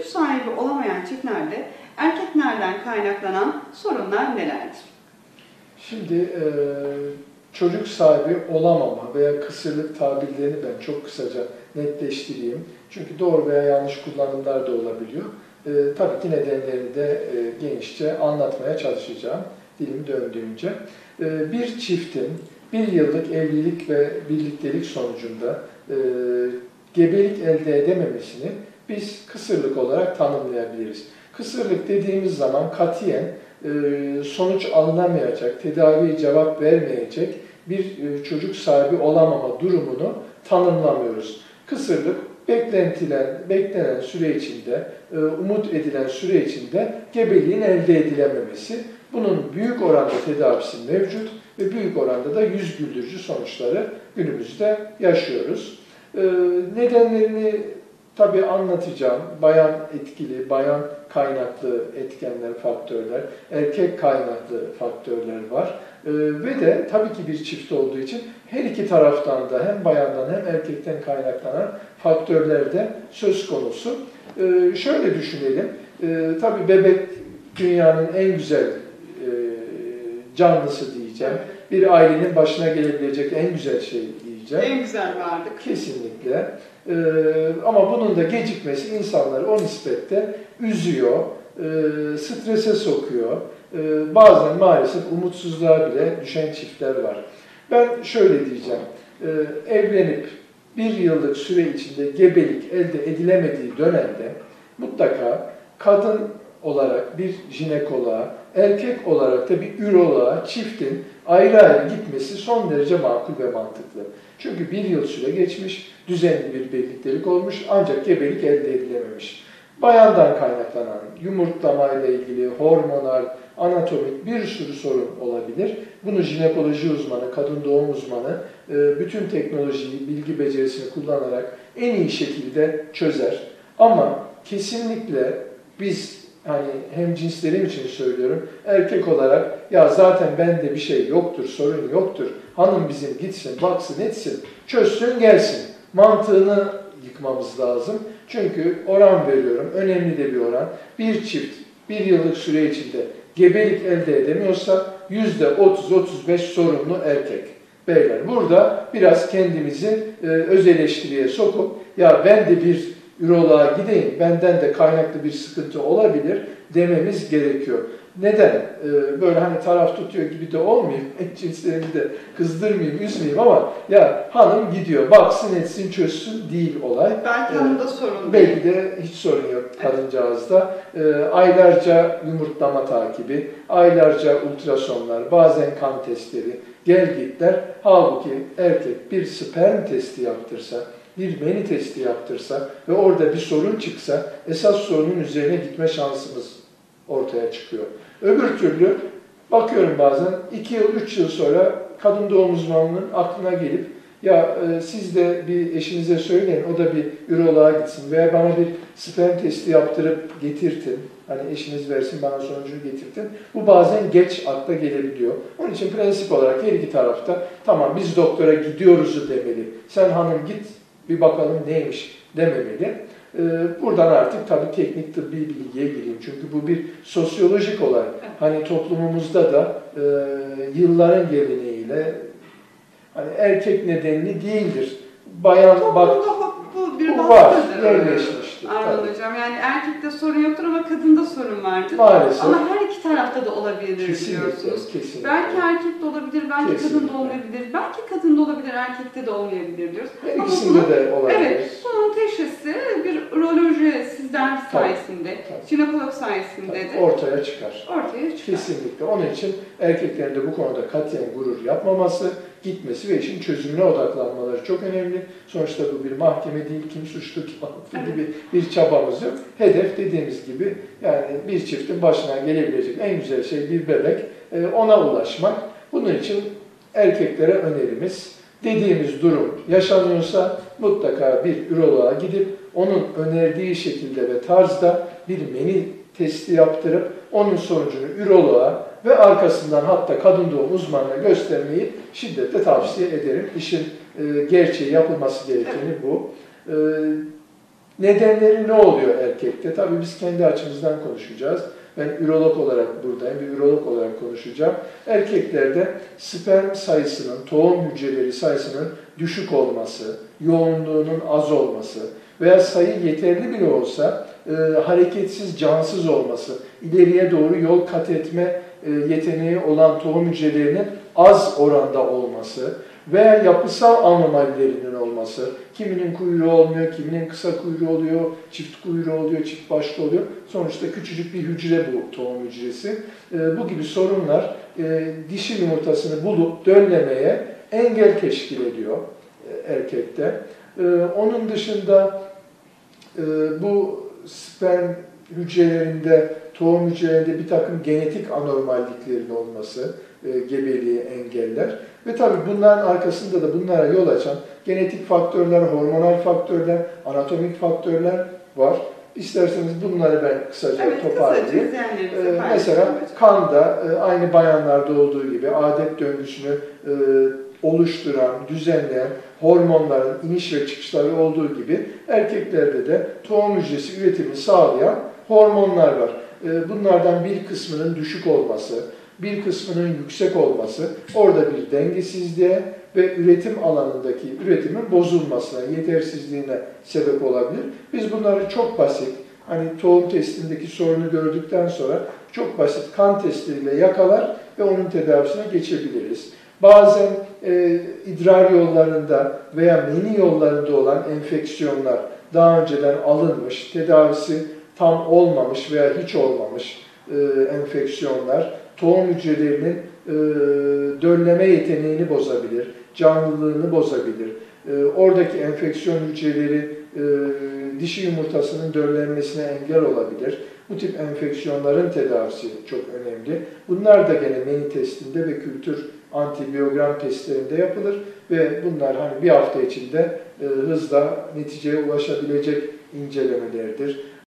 çocuk sahibi olamayan çiftlerde erkeklerden kaynaklanan sorunlar nelerdir? Şimdi çocuk sahibi olamama veya kısırlık tabirlerini ben çok kısaca netleştireyim. Çünkü doğru veya yanlış kullanımlar da olabiliyor. Tabii ki nedenlerini de genişçe anlatmaya çalışacağım dilim döndüğünce. Bir çiftin bir yıllık evlilik ve birliktelik sonucunda gebelik elde edememesini biz kısırlık olarak tanımlayabiliriz. Kısırlık dediğimiz zaman katiyen sonuç alınamayacak, tedaviye cevap vermeyecek bir çocuk sahibi olamama durumunu tanımlamıyoruz. Kısırlık beklenen süre içinde, umut edilen süre içinde gebeliğin elde edilememesi. Bunun büyük oranda tedavisi mevcut ve büyük oranda da yüz güldürücü sonuçları günümüzde yaşıyoruz. Nedenlerini tabii anlatacağım. Bayan etkili, bayan kaynaklı etkenler, faktörler, erkek kaynaklı faktörler var. Ve de tabii ki bir çift olduğu için her iki taraftan da hem bayandan hem erkekten kaynaklanan faktörler de söz konusu. Şöyle düşünelim. Tabii bebek dünyanın en güzel canlısı diyeceğim. Bir ailenin başına gelebilecek en güzel şey diyeceğim. En güzel varlık. Kesinlikle. Ama bunun da gecikmesi insanları o nispette üzüyor, strese sokuyor. Bazen maalesef umutsuzluğa bile düşen çiftler var. Ben şöyle diyeceğim, evlenip bir yıllık süre içinde gebelik elde edilemediği dönemde mutlaka kadın olarak bir jinekoloğa, erkek olarak da bir üroloğa, çiftin ayrı ayrı gitmesi son derece makul ve mantıklı. Çünkü bir yıl süre geçmiş, düzenli bir birliktelik olmuş ancak gebelik elde edilememiş. Bayandan kaynaklanan yumurtlamayla ilgili hormonal, anatomik bir sürü sorun olabilir. Bunu jinekoloji uzmanı, kadın doğum uzmanı bütün teknolojiyi, bilgi becerisini kullanarak en iyi şekilde çözer. Ama kesinlikle biz hani hem cinslerim için söylüyorum, erkek olarak ya zaten bende bir şey yoktur, sorun yoktur, hanım bizim gitsin, baksın, etsin, çözsün, gelsin. Mantığını yıkmamız lazım. Çünkü oran veriyorum, önemli de bir oran. Bir çift bir yıllık süre içinde gebelik elde edemiyorsa %30-35 sorunlu erkek. Beyler burada biraz kendimizi öz eleştiriye sokup ya ben de bir üroloğa gideyim, benden de kaynaklı bir sıkıntı olabilir dememiz gerekiyor. Neden? Böyle hani taraf tutuyor gibi de olmayayım, cinslerimi de kızdırmayayım, üzmeyeyim ama ya hanım gidiyor, baksın etsin çözsün değil olay. Belki hanımda sorun belki değil. de hiç sorun yok kadıncağızda. Aylarca yumurtlama takibi, aylarca ultrasonlar, bazen kan testleri, gelgitler. Halbuki erkek bir sperm testi yaptırsa, bir meni testi yaptırsa ve orada bir sorun çıksa esas sorunun üzerine gitme şansımız ortaya çıkıyor. Öbür türlü bakıyorum bazen 2 yıl, 3 yıl sonra kadın doğum uzmanının aklına gelip ya siz de bir eşinize söyleyin, o da bir üroloğa gitsin veya bana bir sperm testi yaptırıp getirtin. Hani eşiniz versin, bana sonucunu getirtin. Bu bazen geç akla gelebiliyor. Onun için prensip olarak her iki tarafta tamam biz doktora gidiyoruzu demeli. Sen hanım git bir bakalım neymiş dememeli. Buradan artık tabii teknik tıbbi bilgiye gireyim. Çünkü bu bir sosyolojik olay. Hani toplumumuzda da yılların geleneğiyle hani erkek nedenli değildir. Bayan bak bu var, yerleşmiştir. Anladım hocam. Yani erkekte sorun yoktur ama kadında sorun vardır. Maalesef. Ama her iki tarafta da olabilir Kesinlikle, diyorsunuz. kesinlikle. Belki erkekte olabilir, belki Kesinlikle. kadında olmayabilir. Belki kadında olabilir, erkekte de olmayabilir diyoruz. Her ikisinde de olabilir. Evet, bunun teşhisi bir uroloji sizler sayesinde, jinekolog sayesinde de ortaya çıkar. Ortaya çıkar. Kesinlikle. Onun için erkeklerin de bu konuda katiyen gurur yapmaması, gitmesi ve işin çözümüne odaklanmaları çok önemli. Sonuçta bu bir mahkeme değil, kim suçlu kim haklı gibi bir çabamız yok. Hedef dediğimiz gibi yani bir çiftin başına gelebilecek en güzel şey bir bebek, ona ulaşmak. Bunun için erkeklere önerimiz, dediğimiz durum yaşanıyorsa mutlaka bir üroloğa gidip onun önerdiği şekilde ve tarzda bir meni testi yaptırıp onun sonucunu üroloğa ve arkasından hatta kadın doğum uzmanına göstermeyi şiddetle tavsiye ederim. İşin gerçeği yapılması gerekeni bu. Nedenleri ne oluyor erkekte? Tabii biz kendi açımızdan konuşacağız. Ben ürolog olarak buradayım, bir ürolog olarak konuşacağım. Erkeklerde sperm sayısının, tohum hücreleri sayısının düşük olması, yoğunluğunun az olması veya sayı yeterli bile olsa hareketsiz, cansız olması, ileriye doğru yol kat etme yeteneği olan tohum hücrelerinin az oranda olması veya yapısal anomalilerinin olması, kiminin kuyruğu olmuyor, kiminin kısa kuyruğu oluyor, çift kuyruğu oluyor, çift başlı oluyor. Sonuçta küçücük bir hücre bu tohum hücresi. Bu gibi sorunlar dişi yumurtasını bulup döllemeye engel teşkil ediyor erkekte. Onun dışında bu sperm hücrelerinde, tohum hücrelerinde bir takım genetik anormalliklerin olması gebeliği engeller. Ve tabii bunların arkasında da bunlara yol açan genetik faktörler, hormonal faktörler, anatomik faktörler var. İsterseniz bunları ben kısaca toparlayayım. Mesela kanda aynı bayanlarda olduğu gibi adet döngüsünü oluşturan, düzenleyen hormonların iniş ve çıkışları olduğu gibi erkeklerde de tohum hücresi üretimini sağlayan hormonlar var. Bunlardan bir kısmının düşük olması, bir kısmının yüksek olması orada bir dengesizliğe ve üretim alanındaki üretimin bozulmasına, yetersizliğine sebep olabilir. Biz bunları çok basit, hani tohum testindeki sorunu gördükten sonra çok basit kan testleriyle yakalar ve onun tedavisine geçebiliriz. Bazen idrar yollarında veya meni yollarında olan enfeksiyonlar daha önceden alınmış, tedavisi tam olmamış veya hiç olmamış enfeksiyonlar tohum hücrelerinin dölleme yeteneğini bozabilir, canlılığını bozabilir. Oradaki enfeksiyon hücreleri dişi yumurtasının döllenmesine engel olabilir. Bu tip enfeksiyonların tedavisi çok önemli. Bunlar da gene meni testinde ve kültür antibiyogram testlerinde yapılır ve bunlar hani bir hafta içinde hızla neticeye ulaşabilecek incelemelerdir.